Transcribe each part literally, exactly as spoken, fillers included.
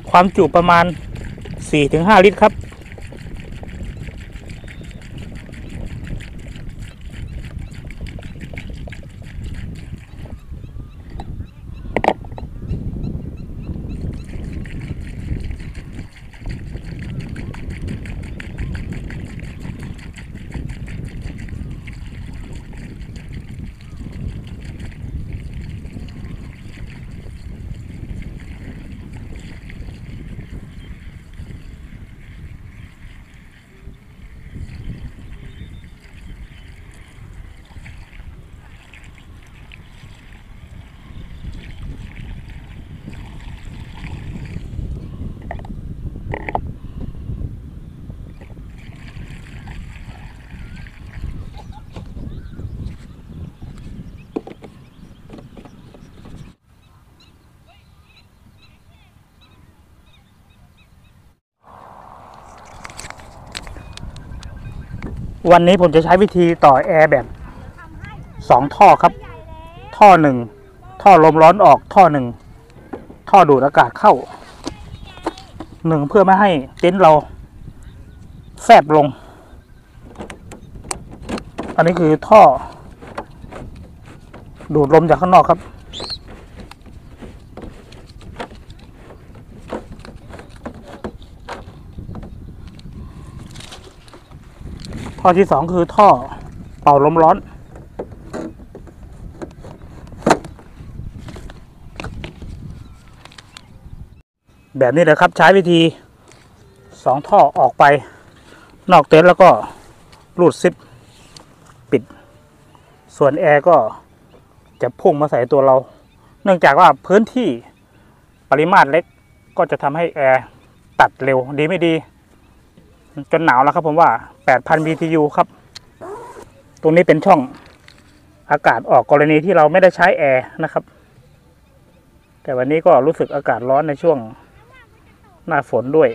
ความจุประมาณ สี่ถึงห้า ลิตรครับวันนี้ผมจะใช้วิธีต่อแอร์แบบสองท่อครับท่อหนึ่งท่อลมร้อนออกท่อหนึ่งท่อดูดอากาศเข้าหนึ่งเพื่อไม่ให้เต็นท์เราแฟบลงอันนี้คือท่อดูดลมจากข้างนอกครับท่อที่สองคือท่อเป่าลมร้อนแบบนี้เลยครับใช้วิธีสองท่อออกไปนอกเต็นท์แล้วก็รูดซิปปิดส่วนแอร์ก็จะพุ่งมาใส่ตัวเราเนื่องจากว่าพื้นที่ปริมาตรเล็กก็จะทำให้แอร์ตัดเร็วดีไม่ดีจนหนาวแล้วครับผมว่า แปดพัน บี ที ยู ครับตรงนี้เป็นช่องอากาศออกกรณีที่เราไม่ได้ใช้แอร์นะครับแต่วันนี้ก็รู้สึกอากาศร้อนในช่วงหน้าฝนด้วย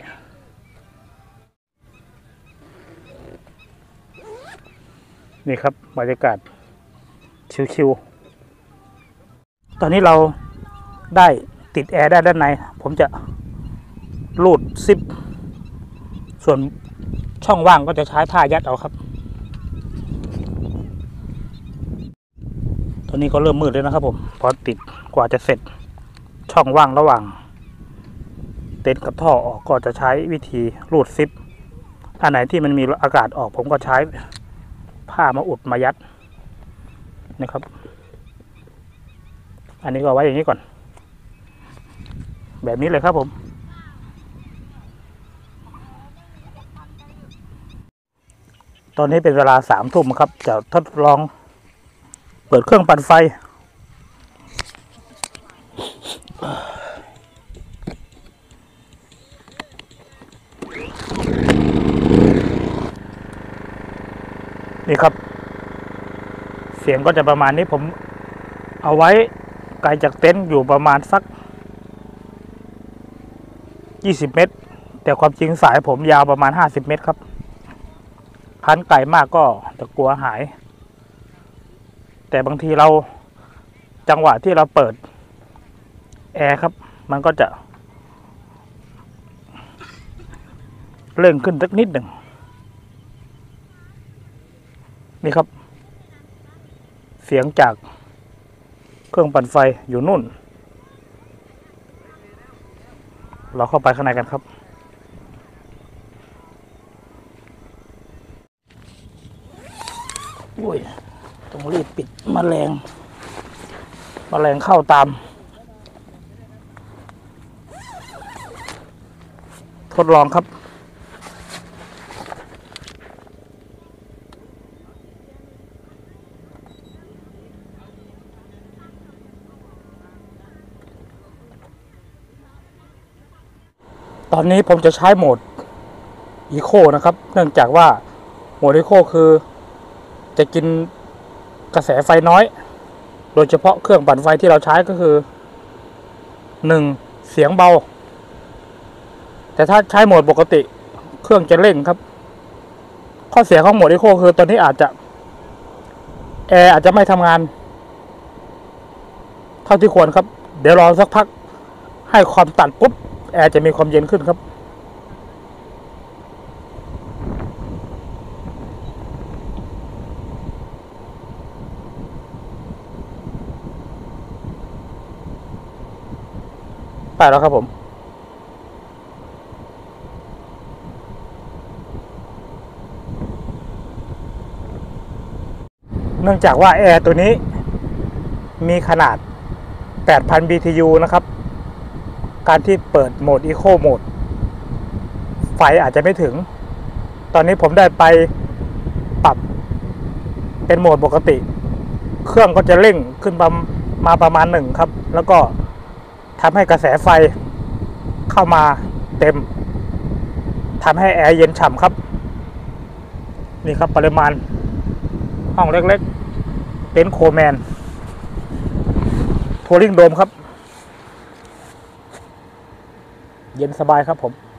นี่ครับบรรยากาศชิวๆตอนนี้เราได้ติดแอร์ได้ด้านในผมจะรูดซิปส่วนช่องว่างก็จะใช้ผ้ายัดเอาครับตอนนี้ก็เริ่มมืดแล้วนะครับผมพอติดกว่าจะเสร็จช่องว่างระหว่างเต็นท์กับท่อออกก็จะใช้วิธีรูดซิปอันไหนที่มันมีอากาศออกผมก็ใช้ผ้ามาอุดมายัดนะครับอันนี้ก็ไว้อย่างนี้ก่อนแบบนี้เลยครับผมตอนนี้เป็นเวลาสามทุ่มครับจะทดลองเปิดเครื่องปั่นไฟนี่ครับเสียงก็จะประมาณนี้ผมเอาไว้ไกลจากเต็นท์อยู่ประมาณสักยี่สิบเมตรแต่ความจริงสายผมยาวประมาณห้าสิบเมตรครับพันไกลมากก็จะกลัวหายแต่บางทีเราจังหวะที่เราเปิดแอร์ครับมันก็จะเร่งขึ้นสักนิดหนึ่งนี่ครับเสียงจากเครื่องปั่นไฟอยู่นู่นเราเข้าไปข้างในกันครับอุ้ยต้องรีบปิดแมลงแมลงเข้าตามทดลองครับตอนนี้ผมจะใช้โหมดอีโคนะครับเนื่องจากว่าโหมดอีโคคือจะกินกระแสไฟน้อยโดยเฉพาะเครื่องปั่นไฟที่เราใช้ก็คือหนึ่งเสียงเบาแต่ถ้าใช้โหมดปกติเครื่องจะเร่งครับข้อเสียของโหมดอีโคคือตอนนี้อาจจะแอร์อาจจะไม่ทำงานเท่าที่ควรครับเดี๋ยวรอสักพักให้ความตัดปุ๊บแอร์จะมีความเย็นขึ้นครับไปแล้วครับผมเนื่องจากว่าแอร์ตัวนี้มีขนาด แปดพัน บี ที ยู นะครับการที่เปิดโหมด Eco โหมดไฟอาจจะไม่ถึงตอนนี้ผมได้ไปปรับเป็นโหมดปกติเครื่องก็จะเร่งขึ้นมามาประมาณหนึ่งครับแล้วก็ทำให้กระแสไฟเข้ามาเต็มทำให้แอร์เย็นฉ่ำครับนี่ครับปริมาณห้องเล็กๆเป็นโคแมนทัวริงโดมครับเย็นสบายครับผม